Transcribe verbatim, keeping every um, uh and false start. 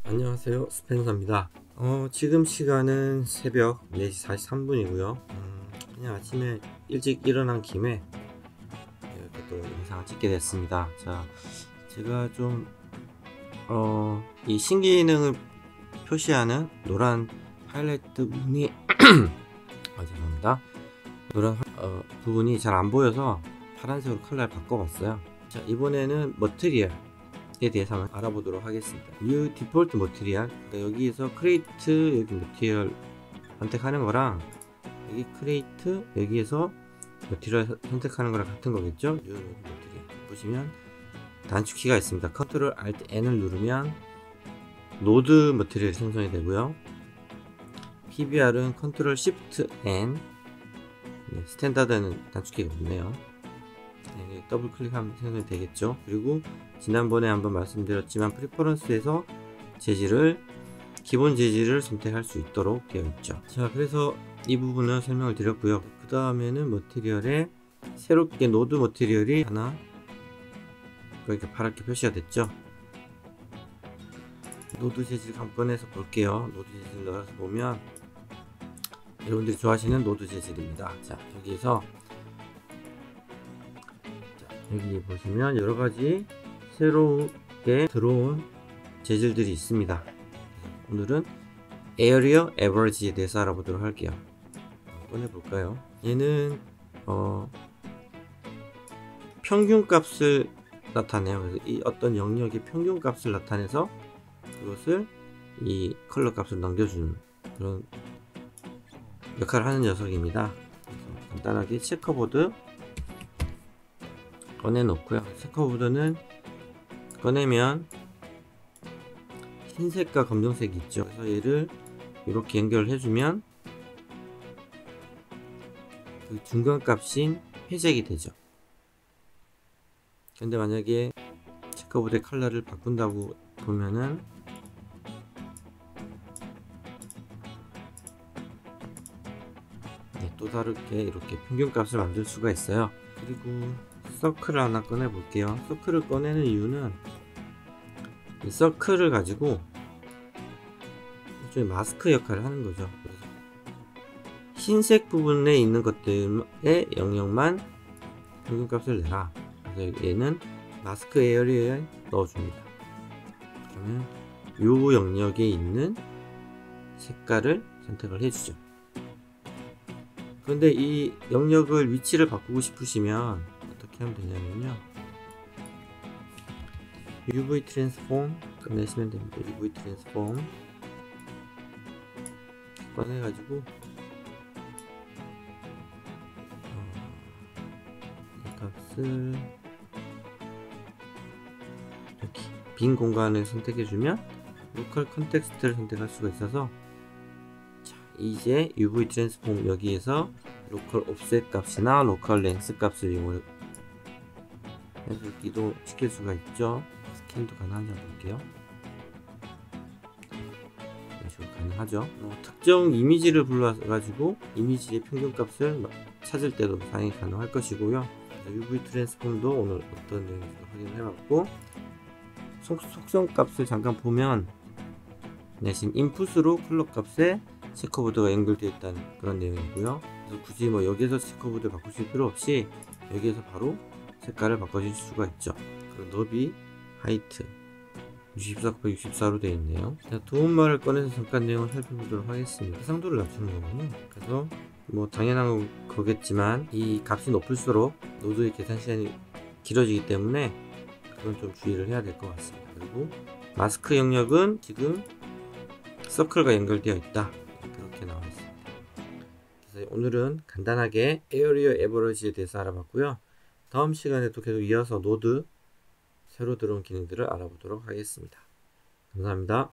안녕하세요, 스펜서입니다. 어, 지금 시간은 새벽 네 시 사십삼 분이고요 음, 그냥 아침에 일찍 일어난 김에 이렇게 또 영상을 찍게 됐습니다. 자, 제가 좀 어, 이 신기능을 표시하는 노란 하이라이트 부분이 아, 죄송합니다. 노란 어, 부분이 잘 안 보여서 파란색으로 컬러를 바꿔봤어요. 자, 이번에는 머티리얼 에 대해서 한번 알아보도록 하겠습니다. New Default Material, 그러니까 여기에서 Create 여기 Material 선택하는 거랑 여기 Create 여기에서 Material 선택하는 거랑 같은 거겠죠? New Material 보시면 단축키가 있습니다. Ctrl Alt N을 누르면 노드 머티리얼이 생성이 되고요. 피비알은 Ctrl Shift N, 네, 스탠다드는 단축키가 없네요. 네, 더블 클릭하면 생성이 되겠죠. 그리고 지난번에 한번 말씀드렸지만 프리퍼런스에서 재질을 기본 재질을 선택할 수 있도록 되어 있죠. 자, 그래서 이 부분은 설명을 드렸고요. 그 다음에는 머티리얼에 새롭게 노드 머티리얼이 하나 이렇게 파랗게 표시가 됐죠. 노드 재질 한번 꺼내서 볼게요. 노드 재질 넣어서 보면 여러분들이 좋아하시는 노드 재질입니다. 자, 여기에서 여기 보시면 여러가지 새롭게 들어온 재질들이 있습니다. 오늘은 Area Average에 대해서 알아보도록 할게요. 꺼내볼까요? 얘는 어, 평균값을 나타내요. 그래서 이 어떤 영역의 평균값을 나타내서 그것을 이 컬러 값을 넘겨주는 그런 역할을 하는 녀석입니다. 그래서 간단하게 체커보드 꺼내놓고요. 체커보드는 꺼내면 흰색과 검정색이 있죠. 그래서 얘를 이렇게 연결을 해주면 그 중간값인 회색이 되죠. 근데 만약에 체커보드의 컬러를 바꾼다고 보면은 네, 또 다르게 이렇게 평균값을 만들 수가 있어요. 그리고 서클을 하나 꺼내 볼게요. 서클을 꺼내는 이유는 이 서클을 가지고 일종의 마스크 역할을 하는 거죠. 그래서 흰색 부분에 있는 것들의 영역만 평균값을 내라. 그래서 얘는 마스크 에어리어에 넣어줍니다. 그러면 요 영역에 있는 색깔을 선택을 해주죠. 그런데 이 영역을 위치를 바꾸고 싶으시면 어떻게 하면 되냐면요, 유브이 트랜스폼 꺼내시면 됩니다. 유브이 트랜스폼 꺼내가지고 어, 이 값을 이렇게 빈 공간을 선택해주면 로컬 컨텍스트를 선택할 수가 있어서, 자, 이제 유브이 트랜스폼 여기에서 로컬 옵셋 값이나 로컬 랭스 값을 이용해서 이동시킬 수가 있죠. 스캔도 가능한지 한번 볼게요. 이런 식으로 가능하죠. 어, 특정 이미지를 불러가지고 이미지의 평균값을 찾을 때도 사용이 가능할 것이고요. 유브이 트랜스폼도 오늘 어떤 내용인지 확인을 해봤고, 속, 속성값을 잠깐 보면 네, 지금 인풋으로 컬러 값에 체커보드가 연결되어 있다는 그런 내용이고요. 그래서 굳이 뭐 여기에서 체커보드 바꾸실 필요 없이 여기에서 바로 색깔을 바꿔줄 수가 있죠. 그리고 너비, 하이트 육십사 곱하기 육십사로 되어 있네요. 자, 도움말을 꺼내서 잠깐 내용을 살펴보도록 하겠습니다. 해상도를 낮추는 거군요. 그래서 뭐 당연한 거겠지만 이 값이 높을수록 노드의 계산 시간이 길어지기 때문에 그건 좀 주의를 해야 될 것 같습니다. 그리고 마스크 영역은 지금 서클과 연결되어 있다, 그렇게 나와 있습니다. 그래서 오늘은 간단하게 에어리어 에버러지에 대해서 알아봤고요. 다음 시간에도 계속 이어서 노드 새로 들어온 기능들을 알아보도록 하겠습니다. 감사합니다.